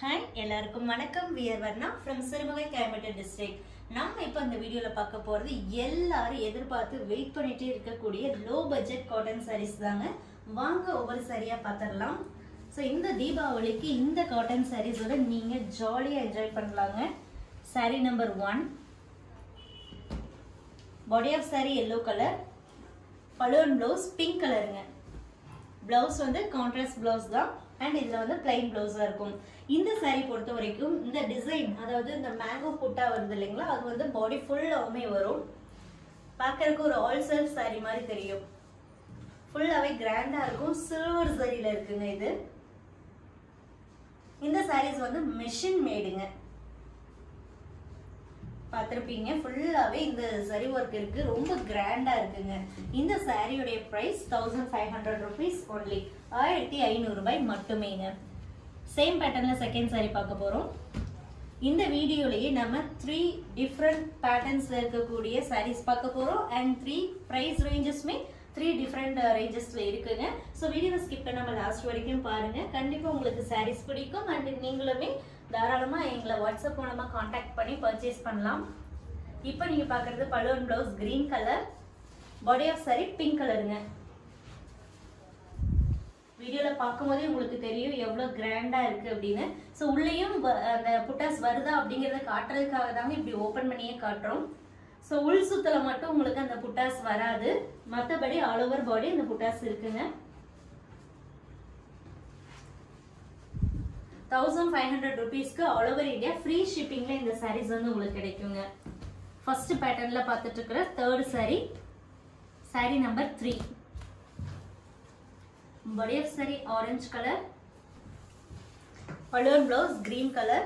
Hi எல்லாருக்கும் வணக்கம். We're Varna from Sirumugai Coimbatore district. நம்ம இப்போ இந்த வீடியோவில் பார்க்க போகிறது எல்லாரும் எதிர்பார்த்து வெயிட் பண்ணிகிட்டே இருக்கக்கூடிய லோ பட்ஜெட் காட்டன் சாரீஸ் தாங்க. வாங்க ஒவ்வொரு சாரியாக பார்த்துடலாம். ஸோ இந்த தீபாவளிக்கு இந்த காட்டன் சாரீஸோட நீங்கள் ஜாலியாக என்ஜாய் பண்ணலாங்க. Sari number 1, body of sari yellow colour, balloon blouse pink கலருங்க. ப்ளவுஸ் வந்து கான்ட்ராஸ்ட் ப்ளவுஸ் தான் அண்ட் இதில் வந்து பிளைன் ப்ளவுஸாக இருக்கும். இந்த சாரீ பொறுத்த வரைக்கும் இந்த டிசைன், அதாவது இந்த மேங்கோ புட்டா வருது இல்லைங்களா, அது வந்து பாடி ஃபுல்லாகவுமே வரும். பார்க்கறதுக்கு ஒரு ஆல் செல்ஃப் சாரீ மாதிரி தெரியும். ஃபுல்லாகவே கிராண்டாக இருக்கும். சில்வர் சரியில் இருக்குங்க இது. இந்த சாரீஸ் வந்து மெஷின் மேடுங்க. பார்த்துருப்பீங்க, ஃபுல்லாகவே இந்த சரி ஒர்க் இருக்குது. ரொம்ப கிராண்டாக இருக்குங்க. இந்த சாரியுடைய ப்ரைஸ் 1500 rupees ஒன்லி, 1500 ரூபாய் மட்டுமேங்க. சேம் பேட்டர்னில் செகண்ட் சாரி பார்க்க போகிறோம். இந்த வீடியோலேயே நம்ம 3 டிஃப்ரெண்ட் பேட்டர்ன்ஸில் இருக்கக்கூடிய சாரீஸ் பார்க்க போகிறோம் அண்ட் 3 ப்ரைஸ் ரேஞ்சஸுமே 3 டிஃப்ரெண்ட் ரேஞ்சஸில் இருக்குங்க. ஸோ வீடியோவை ஸ்கிப் பண்ணாமல் லாஸ்ட் வரைக்கும் பாருங்கள். கண்டிப்பாக உங்களுக்கு சாரீஸ் பிடிக்கும் அண்ட் நீங்களுமே தாராளமாக எங்களை வாட்ஸ்அப் மூலமாக காண்டாக்ட் பண்ணி பர்ச்சேஸ் பண்ணலாம். இப்போ நீங்கள் பார்க்குறது balloon blouse green colour, body of sari pink கலருங்க. வீடியோவில் பார்க்கும்போதே உங்களுக்கு தெரியும் எவ்வளோ கிராண்டாக இருக்குது அப்படின்னு. ஸோ உள்ளேயும் அந்த புட்டாஸ் வருதா அப்படிங்கிறத காட்டுறதுக்காக தாங்க இப்படி ஓப்பன் பண்ணியே காட்டுறோம். ஸோ உள் சுத்தலை மட்டும் உங்களுக்கு அந்த புட்டாஸ் வராது, மற்றபடி ஆல் ஓவர் பாடி அந்த புட்டாஸ் இருக்குங்க. 1500 rupeesக்கு ஆல் ஓவர் இந்தியா ஃப்ரீ ஷிப்பிங்ல இந்த சாரீஸ் வந்து உங்களுக்கு கிடைக்குங்க. ஃபர்ஸ்ட் பேட்டர்ன்ல பார்த்துட்டு இருக்கிற third sari, sari number 3, body of sari orange colour, balloon blouse green colour,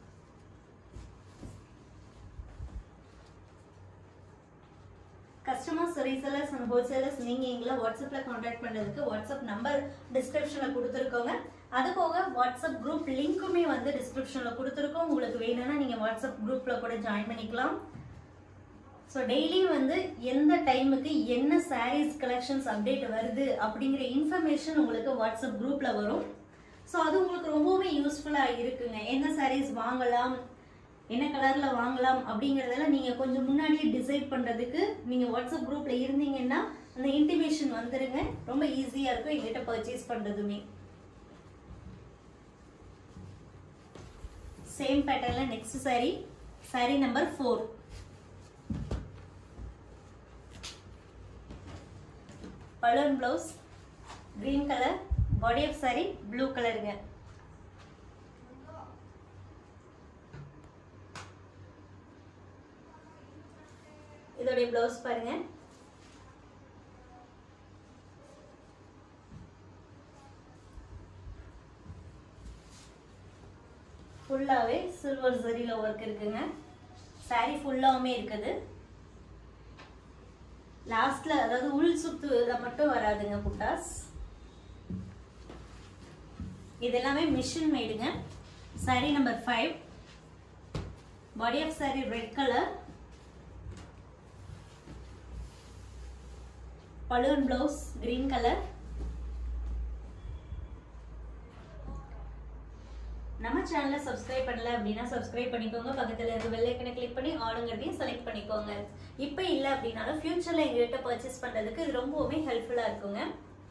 customers, resellers and wholesalers நீங்க எங்களை வாட்ஸ்அப்ல கான்டாக்ட் பண்றதுக்கு வாட்ஸ்அப் நம்பர் டிஸ்கிரிப்ஷன்ல கொடுத்துருக்கோங்க. அது போக வாட்ஸ்அப் குரூப் லிங்க்குமே வந்து டிஸ்கிரிப்ஷன்ல கொடுத்துருக்கோம். உங்களுக்கு வேணும்னா நீங்க வாட்ஸ்அப் குரூப்ல கூட ஜாயின் பண்ணிக்கலாம். ஸோ டெய்லி வந்து எந்த டைமுக்கு என்ன சாரீஸ் கலெக்ஷன்ஸ் அப்டேட் வருது அப்படிங்கிற இன்ஃபர்மேஷன் உங்களுக்கு வாட்ஸ்அப் குரூப்ல வரும். ஸோ அது உங்களுக்கு ரொம்பவுமே யூஸ்ஃபுல்லா இருக்குங்க. என்ன சாரீஸ் வாங்கலாம், என்ன கலர்ல வாங்கலாம் அப்படிங்கறதெல்லாம் நீங்க கொஞ்சம் முன்னாடியே டிசைட் பண்றதுக்கு நீங்க வாட்ஸ்அப் குரூப்ல இருந்தீங்கன்னா அந்த இன்டிமேஷன் வந்துருங்க. ரொம்ப ஈஸியா இருக்கும் எங்கிட்ட பர்ச்சேஸ் பண்றதுமே. சேம் பேட்டர்ன்ல next sari, sari number 4, balloon blouse green colour, body of sari blue கலருங்க. இதோடைய பிளவுஸ் பாருங்க. ஃபுல்லாவே சில்வர் ஜரியில ஒர்க் இருக்குங்க. சாரி ஃபுல்லாவுமே இருக்குது. லாஸ்ட்ல அதாவது உள் சுத்துல மட்டும் வராதுங்க புட்டாஸ். இது எல்லாமே மிஷின் மேடுங்க. Sari number 5, body of sari red colour, balloon blouse green colour. நம்ம சேனலை சப்ஸ்கிரைப் பண்ணல அப்படின்னா சப்ஸ்கிரைப் பண்ணிக்கோங்க. பக்கத்துல இருக்க பெல் ஐக்கனை கிளிக் பண்ணி ஆளுங்கிறதையும் செலக்ட் பண்ணிக்கோங்க. இப்போ இல்லை அப்படின்னாலும் ஃபியூச்சர்ல எங்ககிட்ட பர்ச்சேஸ் பண்றதுக்கு இது ரொம்பவுமே ஹெல்ப்ஃபுல்லா இருக்குங்க.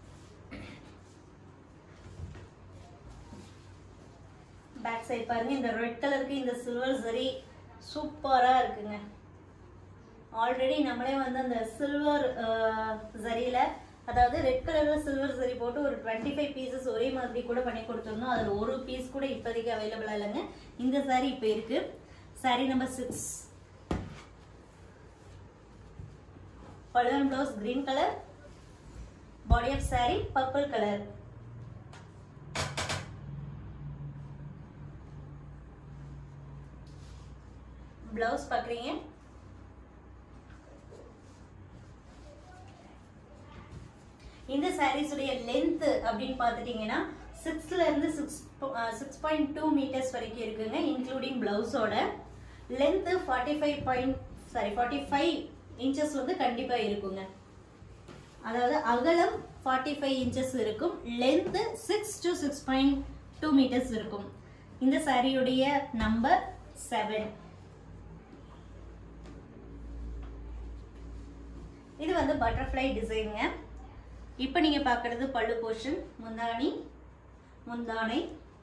பேக் சைட் பாருங்க. இந்த ரெட் கலருக்கு இந்த சில்வர் சரி சூப்பரா இருக்குங்க. ஆல்ரெடி நம்மளே வந்து அந்த சில்வர் சரியில, அதாவது ரெட் கலர்ல சில்வர் சரி போட்டு ஒரு 25 பீசஸ் ஒரே மாதிரி கூட பண்ணி கொடுத்துருந்தோம். அதுல ஒரு பீஸ் கூட இப்போதைக்கு அவைலபிளா இல்லைங்க. இந்த சாரி இப்போ இருக்கு. Sari number 6, balloon blouse green colour, body of sari purple colour. Blouse பாக்குறீங்க. இந்த சாரீஸ் உடைய லென்த் அப்படின்னு பார்த்துட்டீங்கன்னா 6ல இருந்து 6.2 மீட்டர்ஸ் வரைக்கும் இருக்குங்க, இன்க்ளூடிங் பிளவுஸோட. லென்த் 45 இன்ச்சஸ் வந்து கண்டிப்பா இருக்குங்க. அதாவது அகலம் 45 inches இருக்கும், லென்த் 6 to 6.2 meters இருக்கும். இந்த சாரியுடைய நம்பர் 7. இது வந்து பட்டர்ஃப்ளை டிசைனுங்க. இப்போ நீங்க பார்க்கிறது பல்லு போர்ஷன், முந்தானை.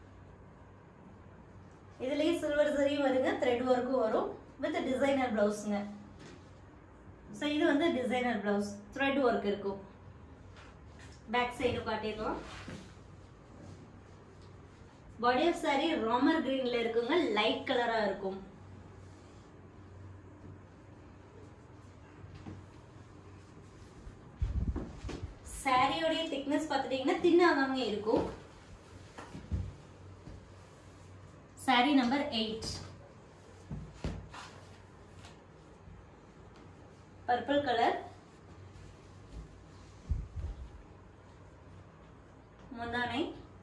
இதுலயே சில்வர் சரியும் வருங்க, த்ரெட் ஒர்க்கும் வரும் வித் டிசைனர் பிளவுஸ்ங்க. ஸோ இது வந்து டிசைனர் பிளவுஸ், த்ரெட் ஒர்க் இருக்கும். பேக் சைடு காட்டிடலாம். பாடி ஆஃப் சாரி ராமர் கிரீன்ல இருக்குங்க, லைட் கலரா இருக்கும். சாரியோடைய திக்னஸ் பார்த்துட்டீங்கன்னா தின்னாதாங்க இருக்கும். சாரி நம்பர் 8. பர்பிள் கலர், முந்தானை,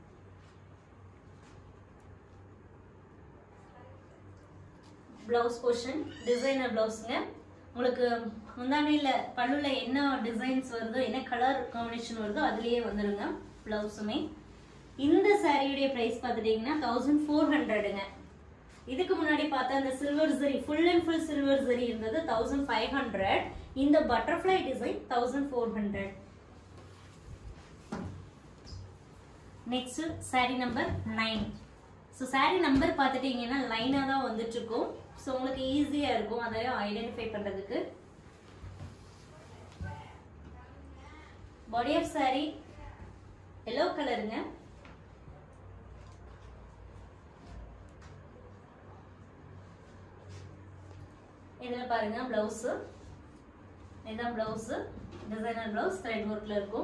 பிளவுஸ் போர்ஷன் டிசைனர் பிளவுஸ்ங்க. உங்களுக்கு முந்தானையில பல்லுல என்ன டிசைன்ஸ் வருதோ, என்ன கலர் காம்பினேஷன் வருதோ அதுலயே வந்துருங்க பிளவுஸுமே. இந்த சாரியுடைய பிரைஸ் பார்த்துட்டீங்கன்னா 1400ங்க. இதுக்கு முன்னாடி பார்த்தா அந்த silver zari full and full silver zari இருந்தது 1500. இந்த butterfly design 1400. Next sari number 9. So sari number பார்த்துட்டீங்கன்னா லைனாக தான் வந்துட்டு இருக்கும். ஸோ உங்களுக்கு ஈஸியாக இருக்கும் அதை ஐடென்டிஃபை பண்ணுறதுக்கு. பாடி ஆஃப் சாரி எல்லோ கலருங்க. இதில் பாருங்க பிளவுஸ், இதுதான் பிளவுஸ், டிசைனர் பிளவுஸ், த்ரெட் ஒர்க்ல இருக்கும்.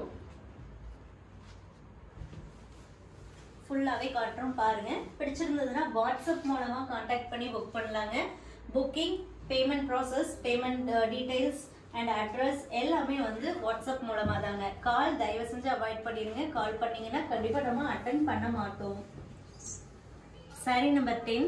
ஃபுல்லாவே காட்டுறோம் பாருங்க. பிடிச்சிருந்ததுன்னா வாட்ஸ்அப் மூலமா கான்டாக்ட் பண்ணி புக் பண்ணலாங்க. Booking, payment process, payment details and address எல்லாமே வந்து வாட்ஸ்அப் மூலமா தாங்க. கால் தயவு செஞ்சு அவாய்ட் பண்ணிடுங்க. கால் பண்ணீங்கன்னா கண்டிப்பா நம்ம அட்டென்ட் பண்ண மாட்டோம். Sorry number 10.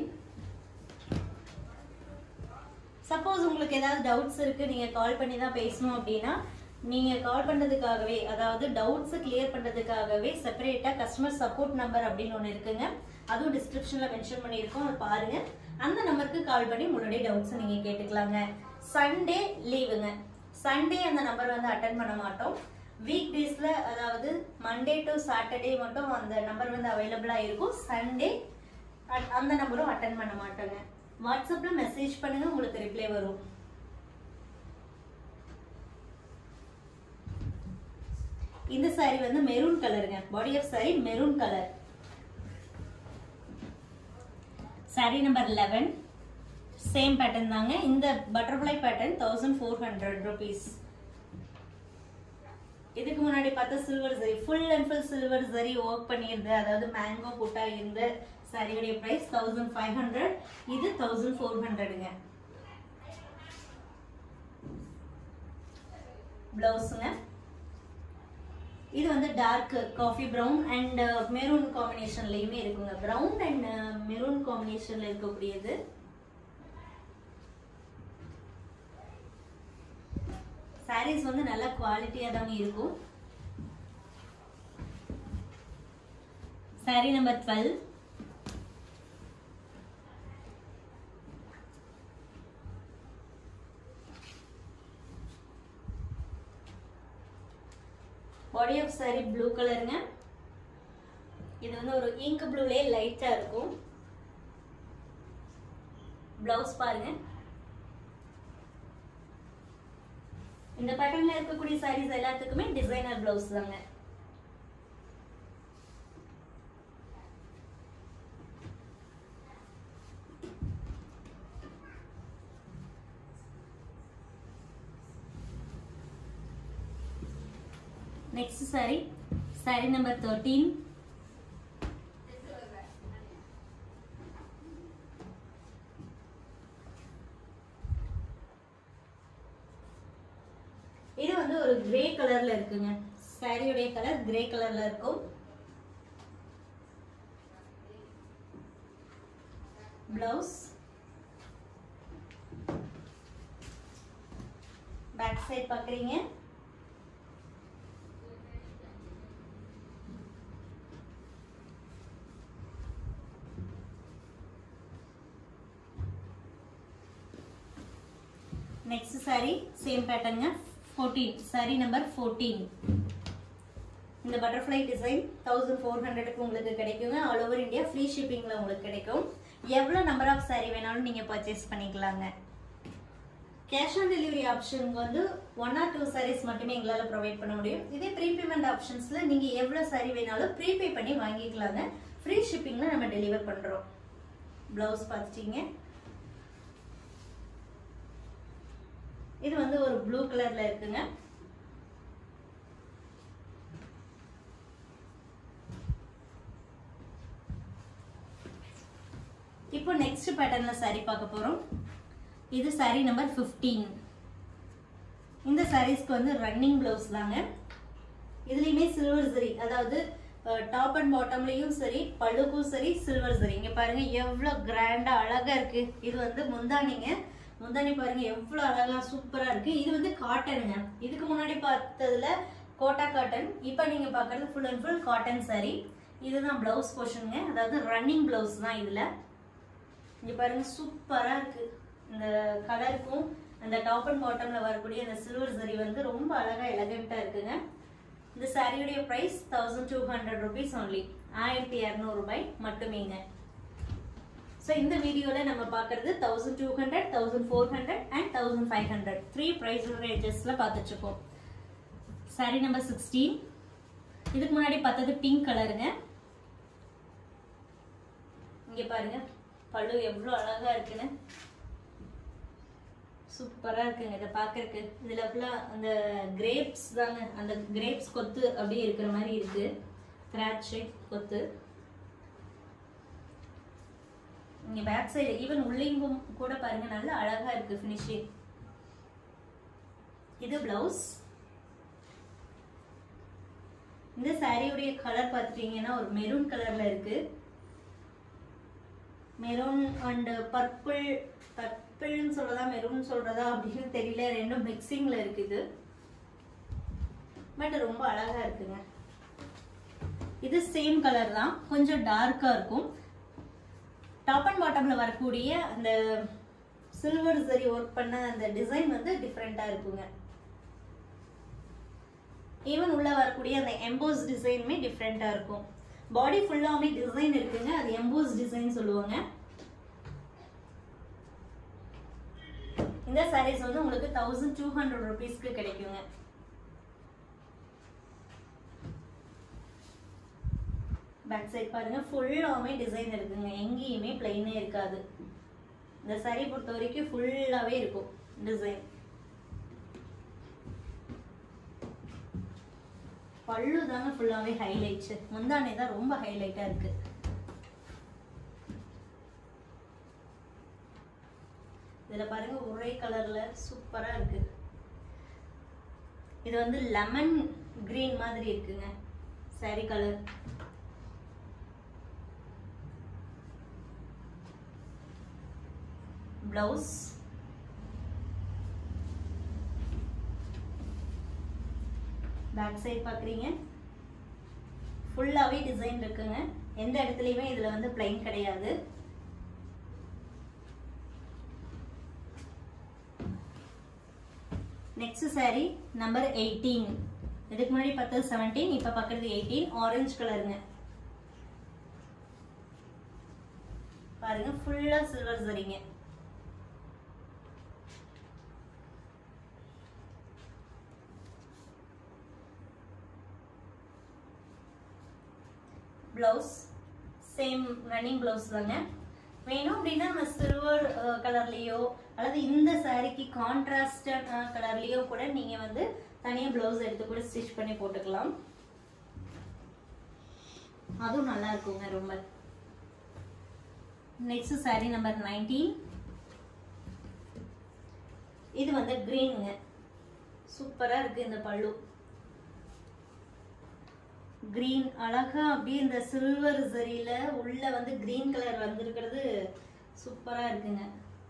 சப்போஸ் உங்களுக்கு ஏதாவது டவுட்ஸ் இருக்கு, நீங்க கால் பண்ணி தான் பேசணும் அப்படின்னா நீங்க கால் பண்றதுக்காகவே, அதாவது டவுட்ஸ் கிளியர் பண்றதுக்காகவே செப்பரேட்டா கஸ்டமர் சப்போர்ட் நம்பர் அப்படின்னு ஒன்று இருக்குங்க. அதுவும் டிஸ்கிரிப்ஷன்ல மென்ஷன் பண்ணியிருக்கோம், அதை பாருங்க. அந்த நம்பருக்கு கால் பண்ணி உங்களுடைய டவுட்ஸ் நீங்க கேட்டுக்கலாங்க. சண்டே லீவுங்க. சண்டே அந்த நம்பர் வந்து அட்டென்ட் பண்ண மாட்டோம். வீக் டேஸ்ல, அதாவது மண்டே டு சாட்டர்டே மட்டும் அந்த நம்பர் வந்து அவைலபிளா இருக்கும். சண்டே அந்த நம்பரும் அட்டென்ட் பண்ண மாட்டோங்க. வாட்ஸ்அப்ல மெசேஜ் பண்ணுங்க, உங்களுக்கு ரிப்ளை வரும். இந்த சாரி வந்து மெரூன் கலருங்க. Body of sari maroon colour. Sari number 11. Same pattern தாங்க. இந்த பட்டர்ஃப்ளை பேட்டர்ன் 1400 rupees. இதுக்கு முன்னாடி பார்த்தா silver zari, full and full silver zari work பண்ணியிருந்த, அதாவது மேங்கோ புட்டா இருந்த சாரியுடைய பிரைஸ் 1500. இது 1400ங்க. பிளவுஸ்ங்க. இது வந்து dark coffee brown and maroon காம்பினேஷன்லயுமே இருக்குங்க. பிரவுன் அண்ட் மெரூன் காம்பினேஷன்ல இருக்கக்கூடியது. சாரீஸ் வந்து நல்ல குவாலிட்டியா தான் இருக்கும். Sari number 12. Body of sari blue கலருங்க. இது வந்து ஒரு இங்க் ப்ளூலயே லைட்டா இருக்கும். பிளவுஸ் பாருங்க. இந்த பேட்டர்ன்ல இருக்கக்கூடிய சாரீஸ் எல்லாத்துக்குமே டிசைனர் பிளவுஸ் தாங்க. Next saree, saree number 13. இது வந்து ஒரு கிரே கலர்ல இருக்குங்க. சாரியோட கலர் கிரே கலர்ல இருக்கும். பிளவுஸ், பேக் சைடு பாக்குறீங்க. நெக்ஸ்ட் saree சேம் பேட்டர்னுங்க 14 saree நம்பர் 14. இந்த பட்டர்ஃப்ளை டிசைன் 1400க்கு உங்களுக்கு கிடைக்குங்க. ஆல் ஓவர் இந்தியா ஃப்ரீ ஷிப்பிங்ல உங்களுக்கு கிடைக்கும். எவ்வளவு நம்பர் ஆஃப் saree வேணாலும் நீங்க பர்ச்சேஸ் பண்ணிக்கலாங்க. கேஷ் ஆன் டெலிவரி ஆப்ஷனுக்கு வந்து 1 or 2 sarees மட்டுமே எங்களால ப்ரொவைட் பண்ண முடியும். இதே ப்ரீ பேமெண்ட் ஆப்ஷன்ஸ்ல நீங்க எவ்வளவு saree வேணாலும் ப்ரீபே பண்ணி வாங்கிக்கலாங்க. ஃப்ரீ ஷிப்பிங்ல நம்ம டெலிவர் பண்றோம். பிளவுஸ் பார்த்துட்டீங்க. இது வந்து ஒரு ப்ளூ கலர்ல இருக்குங்க. இப்போ நெக்ஸ்ட் பேட்டர்ன்ல saree பார்க்க போறோம். இது saree நம்பர் 15. இந்த sareesக்கு வந்து ரன்னிங் ப்ளவுஸ் தாங்க. இதுலயுமே சில்வர் ஜரி, அதாவது டாப் அண்ட் பாட்டம்லயும் சரி பல்லுக்கும் சரி சில்வர் ஜரி. இங்க பாருங்க எவ்வளவு கிராண்டா அழகா இருக்கு. இது வந்து முந்தானிங்க. முந்தானி பாருங்க எவ்வளவு அழகா சூப்பரா இருக்கு. இது வந்து காட்டனுங்க. இதுக்கு முன்னாடி பார்த்ததுல கோட்டா காட்டன், இப்போ நீங்க பாக்குறது full and full cotton saree. இதுதான் பிளவுஸ் போர்ஷனுங்க, அதாவது ரன்னிங் பிளவுஸ் தான் இதுல. இங்க பாருங்க சூப்பரா இருக்கு. இந்த கலருக்கும் அந்த டாப் அண்ட் பாட்டம்ல வரக்கூடிய அந்த சில்வர் ஜரி வந்து ரொம்ப அழகா எலகண்டா இருக்குங்க. இந்த சாரியோட பிரைஸ் 1200 rupees only. 1200 ரூபாய் மட்டுமேங்க. சோ இந்த வீடியோல நம்ம பார்க்கிறது 1200, 1400 and 1500 த்ரீ பிரைஸ் ரேஞ்சஸ்ல பார்த்துட்டு இருக்கோம். சாரி நம்பர் 16. இதுக்கு முன்னாடி பார்த்தது பிங்க் கலருங்க. இங்க பாருங்க பல்லு எவ்வளவு அழகா இருக்குன்னு. சூப்பரா இருக்குங்க இத பாக்குறதுக்கு. இதுல ஃபுல்லா அந்த கிரேப்ஸ் தாங்க, அந்த கிரேப்ஸ் கொத்து அப்படியே இருக்கிற மாதிரி இருக்கு. கிராச் கொத்து. இங்க பேக் சைடு ஈவன் உள்ளிங்கும் கூட பாருங்க நல்ல அழகா இருக்கு ஃபினிஷிங். இது பிளவுஸ். இந்த சாரியோட கலர் பாத்துட்டீங்கன்னா ஒரு மெரூன் கலர்ல இருக்கு. மெரூன் அண்ட் பர்பிள், பர்பிள்னு சொல்றதா மெரூன் சொல்றதா அப்படின்னு தெரியல, ரெண்டும் மிக்சிங்ல இருக்குது. பட் ரொம்ப அழகா இருக்குங்க. இது சேம் கலர் தான், கொஞ்சம் டார்க்கா இருக்கும். டாப் அண்ட் பாட்டம்ல வரக்கூடிய அந்த சில்வர் ஜரி ஒர்க் பண்ண அந்த டிசைன் வந்து டிஃபரெண்டா இருக்குங்க. ஈவன் உள்ள வரக்கூடிய அந்த எம்போஸ் டிசைனுமே டிஃபரெண்டா இருக்கும். பாடி ஃபுல்லாமே டிசைன் இருக்குங்க, அது எம்போஸ் டிசைன் சொல்லுவாங்க. இந்த சாரீஸ் வந்து உங்களுக்கு 1200 rupeesக்கு கிடைக்குங்க. பேக் சைடு பாருங்க ஃபுல்லாவே டிசைன் இருக்குங்க, எங்கேயுமே பிளைனே இருக்காது. இந்த சாரி பொறுத்த வரைக்கும் ஃபுல்லாவே இருக்கும் டிசைன். பல்லு தாங்க ஃபுல்லாவே ஹைலைட்ஸ், முந்தானே தான் ரொம்ப ஹைலைட்டா இருக்கு. இதுல பாருங்க ஒரே கலர்ல சூப்பரா இருக்கு. இது வந்து லெமன் கிரீன் மாதிரி இருக்குங்க sari colour. Blouse. Back side பாக்குறீங்க ஃபுல்லாவே டிசைன் இருக்குங்க, எந்த இடத்துலயுமே இதுல வந்து பிளைன் கிடையாது. Next sari number 18. இதுக்கு முன்னாடி பார்த்தது 17, இப்ப பார்க்கிறது 18. ஆரஞ்சு கலருங்க. பாருங்க ஃபுல்லா சில்வர் சரிங்க. பிளவுஸ் சேம் ரன்னிங் பிளவுஸ் தாங்க. வேணும் அப்படின்னா நம்ம சில்வர் கலர்லயோ அல்லது இந்த சாரிக்கு கான்ட்ராஸ்ட் கலர்லயோ கூட நீங்க வந்து தனியா பிளவுஸ் எடுத்து கூட ஸ்டிச் பண்ணி போட்டுக்கலாம். அதுவும் நல்லா இருக்குங்க ரொம்ப. Next sari number 19. இது வந்து கிரீனுங்க. சூப்பரா இருக்கு இந்த பல்லு. கிரீன் அழகா அப்படியே இந்த சில்வர் சரியில உள்ள வந்து கிரீன் கலர் வந்திருக்கிறது சூப்பரா இருக்குங்க.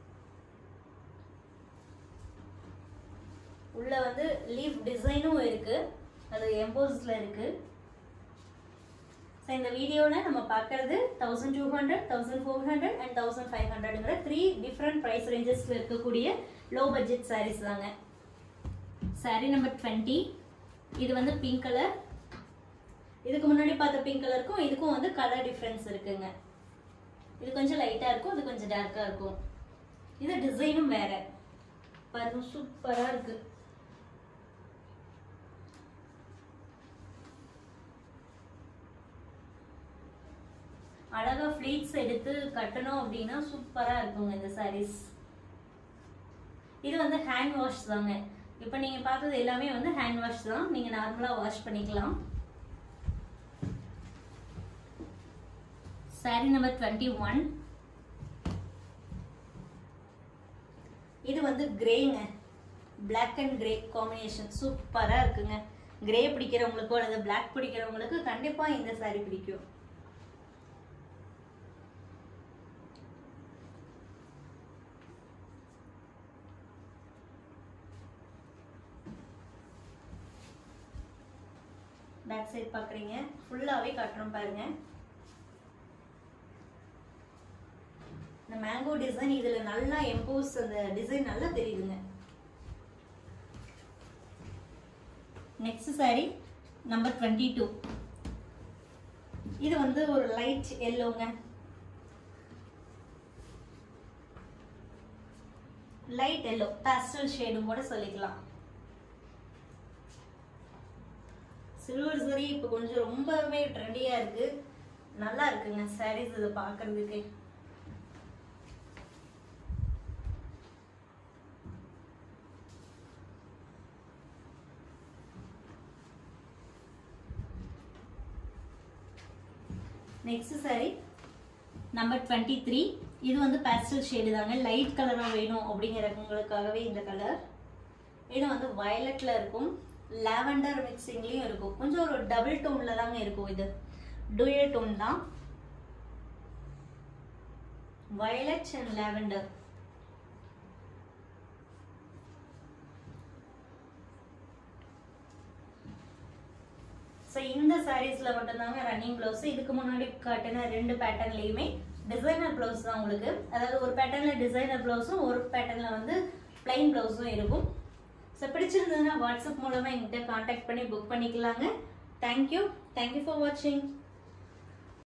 உள்ள வந்து லீஃப் டிசைனும் இருக்கு, அது எம்போஸ்ட்ல இருக்கு. ஸோ இந்த வீடியோவில் நம்ம பார்க்கறது 1200, 1400 அண்ட் 1500ங்கிற 3 டிஃப்ரெண்ட் ப்ரைஸ் ரேஞ்சஸில் இருக்கக்கூடிய லோ பட்ஜெட் சாரீஸ் தாங்க. சாரீ நம்பர் 20. இது வந்து பிங்க் கலர். இதுக்கு முன்னாடி பார்த்த பிங்க் கலருக்கும் இதுக்கும் வந்து கலர் டிஃப்ரென்ஸ் இருக்குங்க. இது கொஞ்சம் லைட்டாக இருக்கும், இது கொஞ்சம் டார்க்காக இருக்கும். இது டிசைனும் வேற பாருங்க, சூப்பராக இருக்கு. அழகா ஃப்ளீட்ஸ் எடுத்து கட்டணும் அப்படின்னா சூப்பரா இருக்குங்க இந்த சாரீஸ். இது வந்து ஹேண்ட் வாஷ் தாங்க. இப்போ நீங்க பார்த்தது எல்லாமே வந்து ஹேண்ட் வாஷ் தான், நீங்க நார்மலா வாஷ் பண்ணிக்கலாம். சாரீ நம்பர் 21. இது வந்து கிரேங்க, பிளாக் அண்ட் கிரே காம்பினேஷன் சூப்பரா இருக்குங்க. கிரே பிடிக்கிறவங்களுக்கோ அல்லது பிளாக் பிடிக்கிறவங்களுக்கு கண்டிப்பா இந்த சாரீ பிடிக்கும். பேக் சைடு பாக்குறீங்க, ஃபுல்லாவே காட்டுறோம் பாருங்க. இந்த மேங்கோ டிசைன் இதுல நல்லா எம்போஸ், அந்த டிசைன் நல்லா தெரியுதுங்க. Next sari number 22. இது வந்து ஒரு லைட் எல்லோங்க, லைட் எல்லோ பாஸ்டல் ஷேடும் கூட சொல்லிக்கலாம். சில்வர் சரி இப்போ கொஞ்சம் ரொம்பவே ட்ரெண்டியா இருக்கு, நல்லா இருக்குங்க சாரீஸ் இதை பார்க்கறதுக்கு. Next sari number 23. இது வந்து பாஸ்டல் ஷேடு தாங்க, லைட் கலரா வேணும் அப்படிங்கிறவங்களுக்காகவே இந்த கலர். இது வந்து வயலட்ல இருக்கும், லாவெண்டர் மிக்சிங்லயும் இருக்கும், கொஞ்சம் ஒரு டபுள் டோன்ல தாங்க இருக்கும். இது டூயல் டோன் தான், வயலட் அண்ட் லாவெண்டர். ஸோ இந்த சாரீஸ்ல மட்டும்தாங்க ரன்னிங் பிளவுஸ். இதுக்கு முன்னாடி காட்டின 2 பேட்டர்ன்லயுமே டிசைனர் பிளவுஸ் தான் உங்களுக்கு. அதாவது ஒரு பேட்டர்ன்ல டிசைனர் பிளவுஸும் ஒரு பேட்டர்ன்ல வந்து பிளைன் பிளவுஸும் இருக்கும். ஸோ பிடிச்சிருந்ததுன்னா வாட்ஸ்அப் மூலமா எங்கிட்ட கான்டாக்ட் பண்ணி புக் பண்ணிக்கலாங்க. தேங்க்யூ ஃபார் வாட்சிங்.